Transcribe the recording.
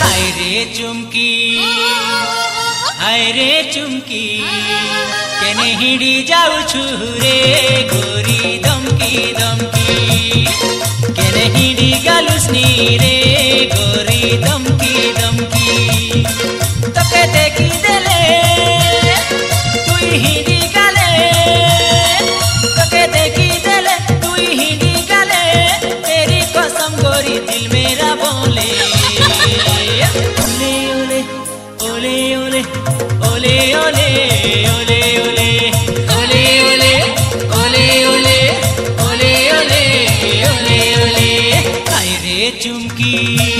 हाय रे चुमकी, हाय रे चुमकी, केने हिड़ी जाऊ छु रे गोरी दमकी दमकी, केने हिड़ी गालुसनी रे गोरी दमकी दमकी। तके देखी देले तुई हिड़ी गाले, तके देखी देले तुई हिड़ी गाले, तेरी कसम गोरी दिल मेरा बोले। ओले ओले ओले ओले ओले ओले ओले ओले ओले ओले ओले ओले ओले ओले, हाय रे चुमकी।